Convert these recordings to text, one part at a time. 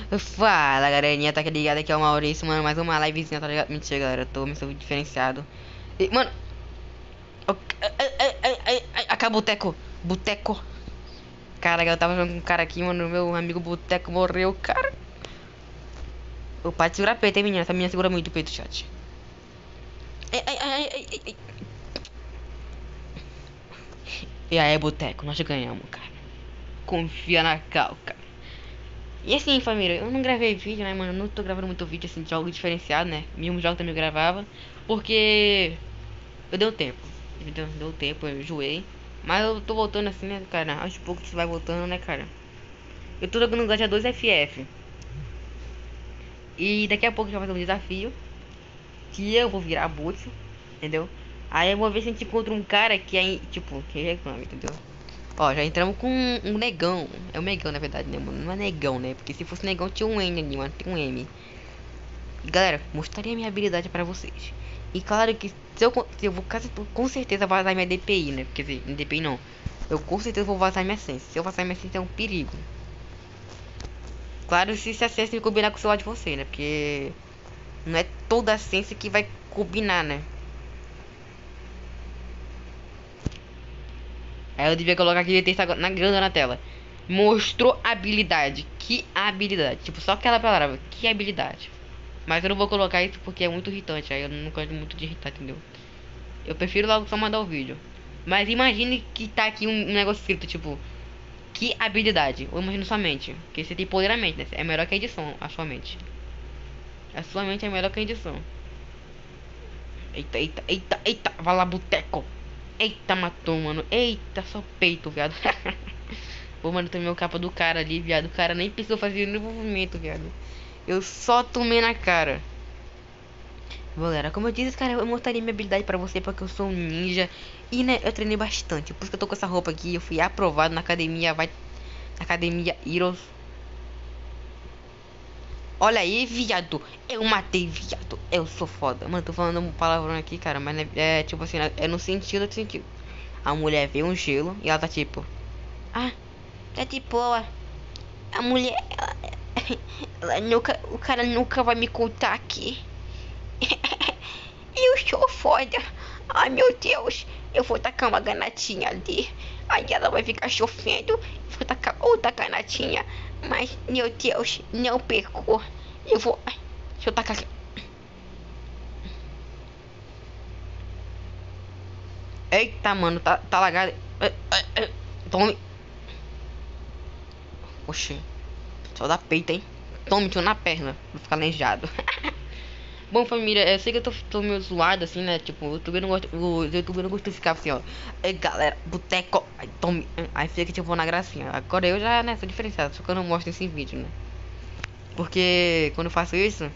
Fala, galerinha, tá ligado aqui é o Maurício, mano, mais uma livezinha, tá ligado? Mentira, galera, eu tô me sentindo diferenciado. E, mano, acabou Boteco. Cara, eu tava jogando com um cara aqui, mano, meu amigo Boteco morreu, cara. O pai de segurar peito, hein, menina, essa menina segura muito o peito, chat. Ai, ai, ai, ai, ai, ai. E aí, Boteco, nós ganhamos, cara. Confia na cal, cara. E assim, família, eu não gravei vídeo, né, mano? Eu não tô gravando muito vídeo, assim, de jogo diferenciado, né? Mesmo jogo também eu gravava. Porque eu dei um tempo. Deu tempo, eu enjoei. Mas eu tô voltando assim, né, cara? Aos poucos você vai voltando, né, cara? Eu tô jogando Gacha 2 FF. E daqui a pouco já vai ter um desafio. Que eu vou virar boot, entendeu? Aí eu vou ver se a gente encontra um cara que é, tipo, que reclama, entendeu? Ó, já entramos com um negão. É um negão, na verdade, né, mano? Não é negão, né? Porque se fosse negão tinha um N ali, mano. Tem um M. E galera, mostrarei a minha habilidade pra vocês. E claro que se eu vou com certeza vazar minha DPI, né? Quer dizer, DPI não. Eu com certeza vou vazar minha sense. Se eu vazar minha sense é um perigo. Claro, se a sense combinar com o celular de você, né? Porque não é toda a sense que vai combinar, né? Aí eu devia colocar aquele texto agora na grande na tela. Mostrou habilidade. Que habilidade? Tipo, só aquela palavra. Que habilidade? Mas eu não vou colocar isso porque é muito irritante. Aí eu não gosto muito de irritar, entendeu? Eu prefiro logo só mandar o vídeo. Mas imagine que tá aqui um negócio escrito, tipo, que habilidade. Ou imagina sua mente. Porque você tem poder na mente, né? É melhor que a edição, a sua mente. A sua mente é melhor que a edição. Eita, eita, eita, eita. Vai lá, boteco. Eita, matou, mano. Eita, só peito, viado. Pô, mano, tomei o capa do cara ali, viado. O cara nem precisou fazer nenhum movimento, viado. Eu só tomei na cara. Galera, como eu disse, cara, eu mostrarei minha habilidade pra você porque eu sou um ninja. E, né, eu treinei bastante. Por isso que eu tô com essa roupa aqui. Eu fui aprovado na academia, na academia Heroes. Olha aí, viado. Eu matei, viado. Eu sou foda. Mano, tô falando um palavrão aqui, cara. Mas é tipo assim, é no sentido. A mulher vê um gelo e ela tá tipo. Ah, tá de boa. A mulher, ela nunca. O cara nunca vai me contar aqui. Eu sou foda. Ai, meu Deus. Eu vou tacar uma granatinha ali. Aí ela vai ficar chovendo. Vou tacar outra granatinha. Mas, meu Deus, não perco. Eu vou... Deixa eu tacar aqui. Eita, mano, tá lagado. Tome. Oxi. Só dá peito, hein? Tome, tio, na perna. Vou ficar aleijado. Bom, família, eu sei que eu tô meio zoado assim, né? Tipo, o YouTube não gosta, o YouTube não gosta de ficar assim, ó. Ei, galera, boteco. Aí, tome. Aí fica tipo na gracinha. Agora eu já, né, sou diferenciado, só que eu não mostro esse vídeo, né? Porque quando eu faço isso,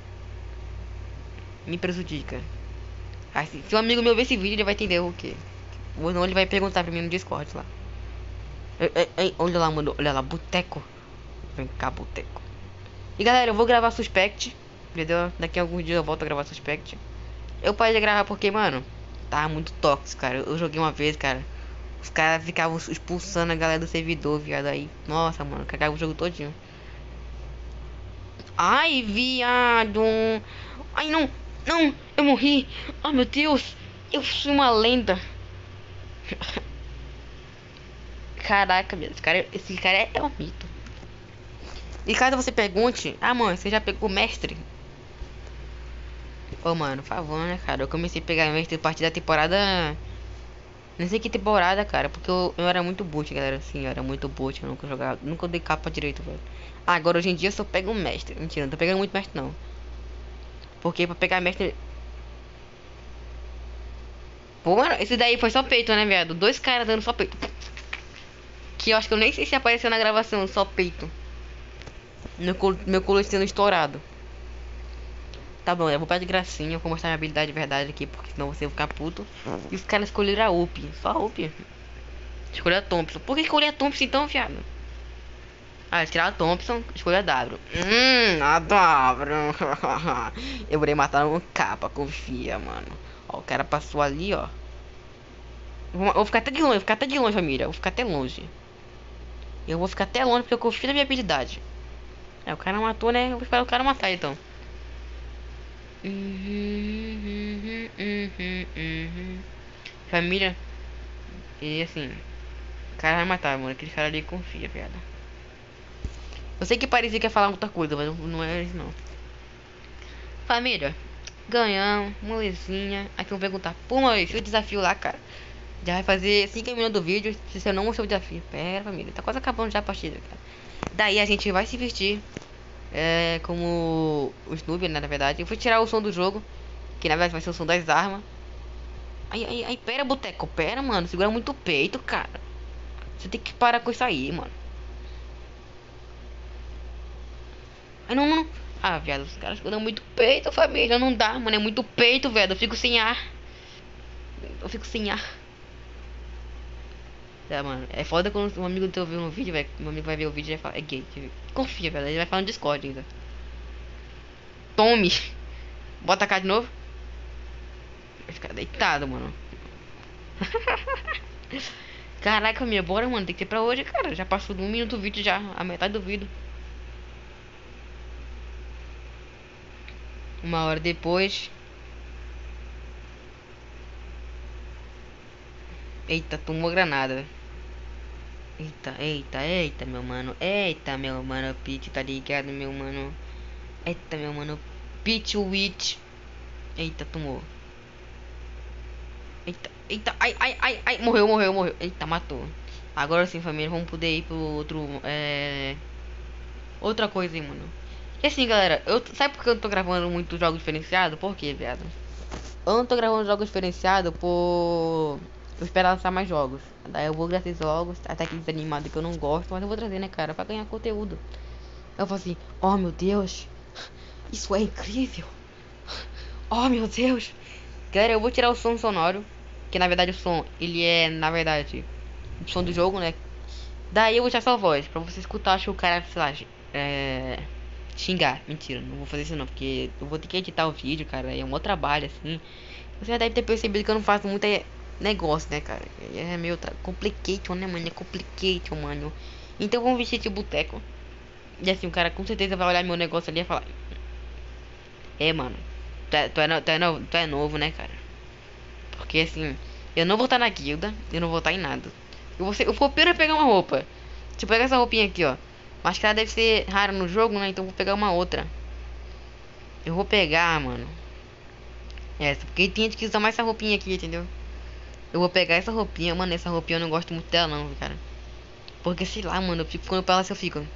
me prejudica. Aí, se um amigo meu ver esse vídeo, ele vai entender o quê? Ou não, ele vai perguntar pra mim no Discord lá. Ei, olha lá, mano, olha lá, boteco. Vem cá, boteco. E galera, eu vou gravar Suspect, entendeu? Daqui a alguns dias eu volto a gravar Suspect. Eu parei de gravar porque, mano, tava muito tóxico, cara. Eu joguei uma vez, cara. Os caras ficavam expulsando a galera do servidor, viado. Aí, nossa, mano, cagava o jogo todinho. Ai, viado. Ai, não, não, eu morri. Ai, meu Deus, eu sou uma lenda. Caraca, meu, esse cara é um mito. E caso você pergunte, ah, mano, você já pegou mestre? Ô, mano, por favor, né, cara? Eu comecei a pegar mestre a partir da temporada. Não sei que temporada, cara, porque eu era muito boot, galera. Assim, eu era muito boot, eu nunca jogava, nunca dei capa direito, velho. Ah, agora hoje em dia eu só pego um mestre. Mentira, não tô pegando muito mestre, não. Porque pra pegar mestre. Pô, mano, esse daí foi só peito, né, viado? Dois caras dando só peito. Que eu acho que eu nem sei se apareceu na gravação, só peito. Meu colo sendo estourado. Tá bom, eu vou pegar de gracinha, eu vou mostrar minha habilidade de verdade aqui, porque senão você vai ficar puto. E os caras escolheram a UP, só a UP. Escolher a Thompson. Por que escolher a Thompson então, viado? Ah, tirar a Thompson, escolha a W. A W. Eu vou matar um capa, confia, mano. Ó, o cara passou ali, ó. Eu vou ficar até de longe, vou ficar até de longe, família. Eu vou ficar até longe. Eu vou ficar até longe porque eu confio na minha habilidade. É, o cara matou, né? Eu vou esperar o cara matar, então. Família. E assim, o cara vai matar, mano. Aquele cara ali confia, viado. Eu sei que parecia que ia falar outra coisa, mas não é isso não. Família, ganhamos, molezinha. Aqui vão perguntar, pô, Maurício, o desafio lá, cara. Já vai fazer 5 minutos do vídeo se você não mostrou o desafio. Pera, família, tá quase acabando já a partida, cara. Daí a gente vai se vestir como o Snoopy, né, na verdade. Eu vou tirar o som do jogo, que na verdade vai ser o som das armas. Aí, pera, boteco, pera, mano. Segura muito o peito, cara. Você tem que parar com isso aí, mano. Ai, não, não. Ah, viado, os caras seguram muito peito, família. Não dá, mano. É muito peito, velho. Eu fico sem ar. Eu fico sem ar. Tá, mano. É foda quando um amigo teu vê um vídeo, velho. Meu amigo vai ver o vídeo e vai falar, é gay. Confia, velho. Ele vai falar no Discord ainda. Tome. Bota a cara de novo. Vai ficar deitado, mano. Caraca, minha, bora, mano. Tem que ser pra hoje, cara. Já passou de 1 minuto o vídeo já. A metade do vídeo. 1 hora depois. Eita, tomou granada. Eita, meu mano. Eita, meu mano. Pete, tá ligado, meu mano. Eita, meu mano. Pete Witch. Eita, tomou. Eita. Ai. Morreu. Eita, matou. Agora sim, família. Vamos poder ir pro outro. Outra coisa aí, mano. E assim, galera. Sabe por que eu não tô gravando muito jogo diferenciado? Por quê, viado? Eu não tô gravando jogos diferenciados por. Eu esperar lançar mais jogos. Daí eu vou gravar esses jogos, até aqueles animados que eu não gosto, mas eu vou trazer, né, cara, pra ganhar conteúdo. Eu falo assim, oh meu Deus, isso é incrível. Oh meu Deus. Galera, eu vou tirar o som sonoro, que na verdade o som, ele é, na verdade, o som do jogo, né? Daí eu vou tirar sua voz, pra você escutar, acho que o cara, sei lá, xingar. Mentira, não vou fazer isso não, porque eu vou ter que editar o vídeo, cara, é um outro trabalho, assim. Você já deve ter percebido que eu não faço muito negócio, né, cara? É meio complication, né, mano? É complication, mano. Então vamos vestir de boteco. E assim, o cara com certeza vai olhar meu negócio ali e falar: é, mano, tu é novo, né, cara? Porque assim, eu não vou estar na guilda, eu não vou estar em nada. Eu vou primeiro pegar uma roupa. Deixa eu pegar essa roupinha aqui, ó. Mas que ela deve ser rara no jogo, né? Então eu vou pegar uma outra. Eu vou pegar, mano. Essa, porque tem gente que usa mais essa roupinha aqui, entendeu? Eu vou pegar essa roupinha, mano. Essa roupinha eu não gosto muito dela, não, cara. Porque sei lá, mano. Eu fico quando pra ela, eu fico.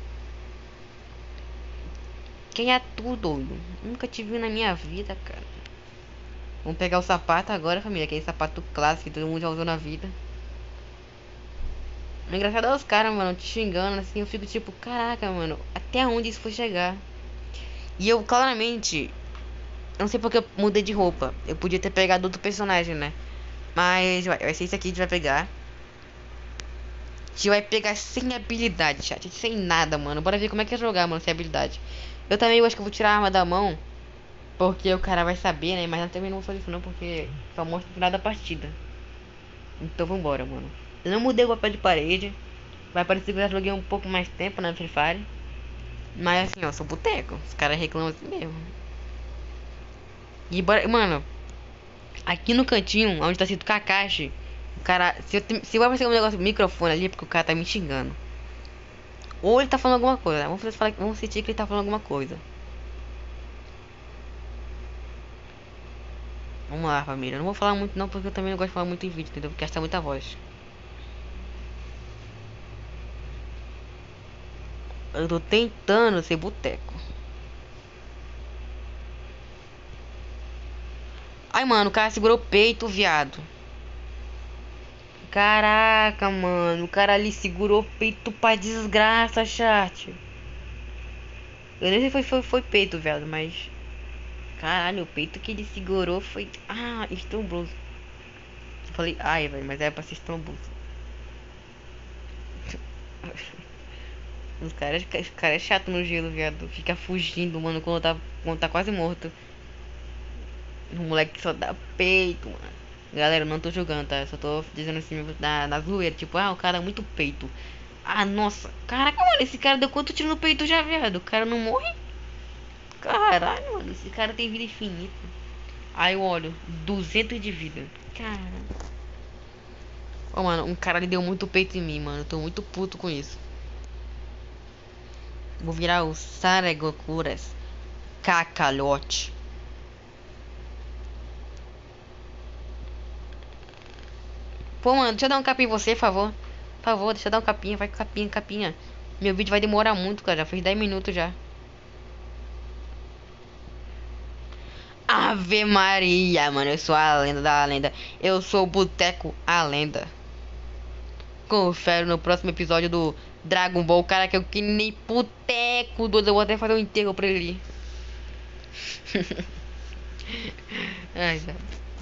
Quem é tu, doido? Nunca te vi na minha vida, cara. Vamos pegar o sapato agora, família. Aquele sapato clássico que todo mundo já usou na vida. O engraçado é os caras, mano, te xingando assim. Eu fico tipo, caraca, mano. Até onde isso foi chegar? E eu, claramente. Não sei porque eu mudei de roupa. Eu podia ter pegado outro personagem, né? Mas vai ser isso aqui que a gente vai pegar. A gente vai pegar sem habilidade, chat. Sem nada, mano. Bora ver como é que é jogar, mano, sem habilidade. Eu também acho que eu vou tirar a arma da mão. Porque o cara vai saber, né? Mas eu também não vou fazer isso não, porque só mostra o final da partida. Então vambora, mano. Eu não mudei o papel de parede. Vai parecer que eu já joguei um pouco mais tempo na Free Fire. Mas assim, ó, sou boteco. Os caras reclamam assim mesmo. E bora, mano. Aqui no cantinho, onde tá escrito Kakashi. O cara, se vai aparecer um negócio do microfone ali, é porque o cara tá me xingando. Ou ele tá falando alguma coisa. Vamos sentir que ele tá falando alguma coisa. Vamos lá, família. Eu não vou falar muito não, porque eu também não gosto de falar muito em vídeo, entendeu? Porque gasta muita voz. Eu tô tentando ser boteco. Ai, mano, o cara segurou o peito, viado. Caraca, mano. O cara ali segurou o peito pra desgraça, chat. Eu nem sei se foi peito, viado, mas... Caralho, o peito que ele segurou foi... Ah, estrombroso. Eu falei, ai, velho, mas era pra ser estrombroso. Os cara é chato no gelo, viado. Fica fugindo, mano, quando tá quase morto. O moleque só dá peito, mano. Galera, eu não tô jogando, tá? Eu só tô dizendo assim na zoeira. Tipo, o cara é muito peito. Ah, nossa. Caraca, mano, esse cara deu quanto tiro no peito já, viado? O cara não morre? Caralho, mano, esse cara tem vida infinita. Aí eu olho, 200 de vida. Caralho. Ô, mano, um cara ali deu muito peito em mim, mano. Eu tô muito puto com isso. Vou virar o Saragokuras Cacalhote. Pô, mano, deixa eu dar um capinha em você, por favor. Por favor, deixa eu dar um capinha. Vai com capinha, capinha. Meu vídeo vai demorar muito, cara. Já fez 10 minutos já. Ave Maria, mano. Eu sou a lenda da lenda. Eu sou o Boteco, a lenda. Confere no próximo episódio do Dragon Ball. Cara, que eu que nem boteco doido. Eu vou até fazer um enterro pra ele. Ai, velho.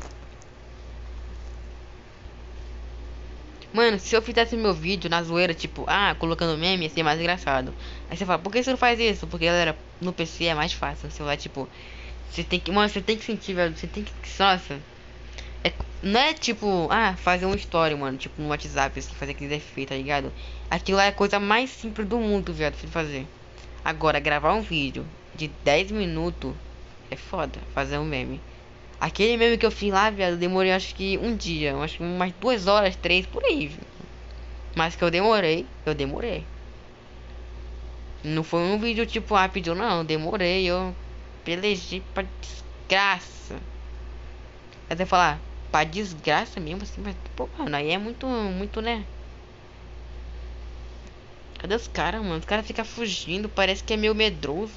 Mano, se eu fizesse meu vídeo na zoeira, tipo, colocando meme, ia ser mais engraçado. Aí você fala, por que você não faz isso? Porque, galera, no PC é mais fácil. Você vai, tipo, você tem que, mano, você tem que sentir, velho. Você tem que, nossa. Não é tipo, fazer uma story, mano, tipo no WhatsApp, assim, fazer aqueles efeitos, tá ligado? Aquilo lá é a coisa mais simples do mundo, viado, de fazer. Agora, gravar um vídeo de 10 minutos é foda, fazer um meme. Aquele meme que eu fiz lá, viado, eu demorei acho que um dia, acho que umas 2 horas, 3, por aí, viu? Mas que eu demorei. Não foi um vídeo tipo rápido, não, eu demorei, eu pelejei pra desgraça. Até falar, pra desgraça mesmo, assim, mas, pô, mano, aí é muito, muito, né? Cadê os caras, mano? Os caras ficam fugindo, parece que é meio medroso.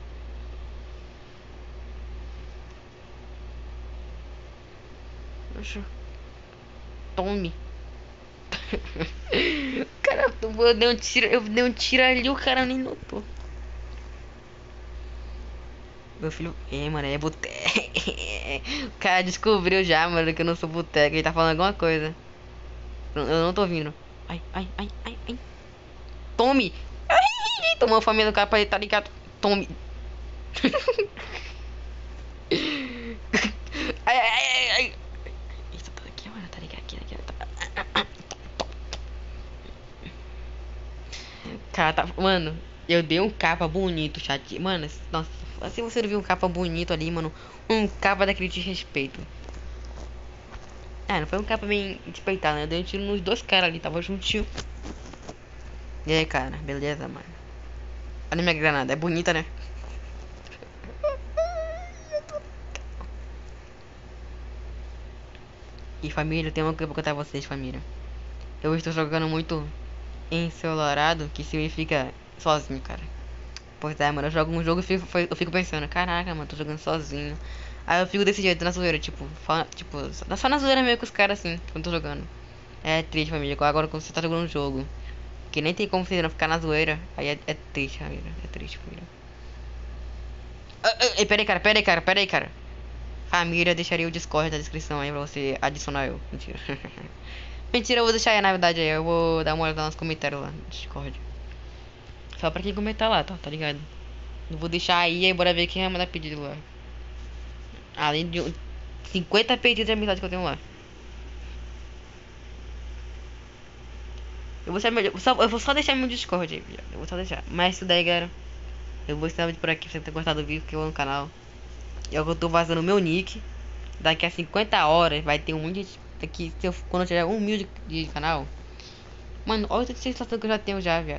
Poxa, tome. Cara, eu dei um tiro ali, o cara nem notou. Meu filho, mano, é boteco. O cara descobriu já, mano, que eu não sou boteco. Ele tá falando alguma coisa. Eu não tô ouvindo. Ai, ai, ai, ai, ai. Tome! Ai, tomou a família do cara pra ele, tá ligado? Tome! Ai, ai, ai, ai. Isso, tá aqui, mano, tá ligado? Aqui, tá. Cara, tá. Mano, eu dei um capa bonito, chat. Mano, nossa, se você não viu um capa bonito ali, mano. Um capa daquele de respeito. Não foi um capa bem despeitado, né? Eu dei um tiro nos dois caras ali, tava juntinho. E aí, cara, beleza, mano. Olha minha granada, é bonita, né? E família, tem uma coisa pra contar a vocês, família. Eu estou jogando muito encelularado, que significa sozinho, cara. Pois é, mano, eu jogo um jogo e eu fico pensando, caraca, mano, tô jogando sozinho. Aí eu fico desse jeito, na zoeira, tipo, só na zoeira meio com os caras assim, quando tô jogando. É triste, família, agora quando você tá jogando um jogo, que nem tem como você não ficar na zoeira, aí é triste, família, é triste, família. Pera aí, cara. Família, deixaria o Discord na descrição aí pra você adicionar eu. Mentira. Mentira, eu vou deixar aí, na verdade, aí eu vou dar uma olhada nos comentários lá no Discord. Só pra quem comentar lá, tá ligado? Não vou deixar aí bora ver quem vai mandar pedido lá. Além de 50 pedidos de amizade que eu tenho lá. Eu vou só deixar meu Discord aí, viado. Eu vou só deixar. Mas isso daí, galera. Eu vou ensinar por aqui pra você ter gostado do vídeo que eu vou no canal. E é o que eu tô vazando meu nick. Daqui a 50 horas vai ter um monte de. Daqui, quando eu tiver 1.000 de canal. Mano, olha a sensação que eu já tenho já, viado.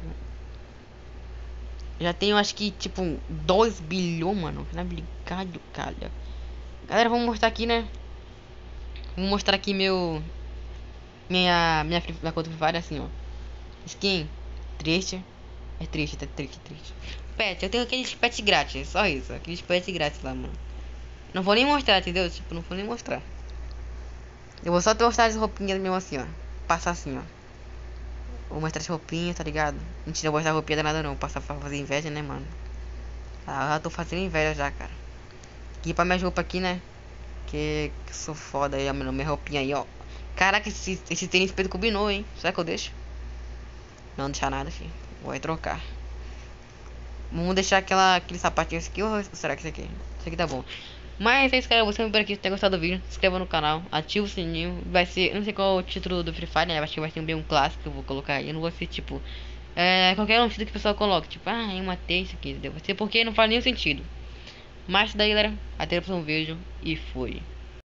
Já tenho acho que tipo 2 bilhões, mano. Na obrigado, cara. Galera, vamos mostrar aqui, né? Vou mostrar aqui minha conta Free assim, ó. Skin triste. É triste, tá triste, triste. Pet, eu tenho aqueles pets grátis, só isso, aqueles pets grátis lá, mano. Não vou nem mostrar, entendeu? Tipo, não vou nem mostrar. Eu vou só te mostrar as roupinhas mesmo assim, ó. Passar assim, ó. Vou mostrar as roupinhas, tá ligado? Mentira, não vou mostrar a roupinha danada não. Passar pra fazer inveja, né, mano? Já tô fazendo inveja já, cara. Aqui pra minhas roupas aqui, né? Que sou foda aí, mano. Minha roupinha aí, ó. Caraca, esse tênis preto combinou, hein? Será que eu deixo? Não deixar nada, filho. Vou aí trocar. Vamos deixar aquele sapatinho aqui ou será que esse aqui? Esse aqui tá bom. Mas é isso, cara. Você por aqui, se tem gostado do vídeo, se inscreva no canal, ativa o sininho. Vai ser, eu não sei qual é o título do Free Fire, né? Acho que vai ser bem um clássico que eu vou colocar aí. Eu não vou ser tipo qualquer um que o pessoal coloca. Tipo, eu matei isso aqui, entendeu? Vai ser porque não faz nenhum sentido. Mas daí, galera, até a próxima vídeo e fui.